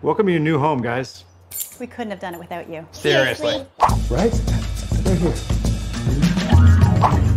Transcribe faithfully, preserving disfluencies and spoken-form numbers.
Welcome to your new home, guys. We couldn't have done it without you. Seriously. Right? Right here.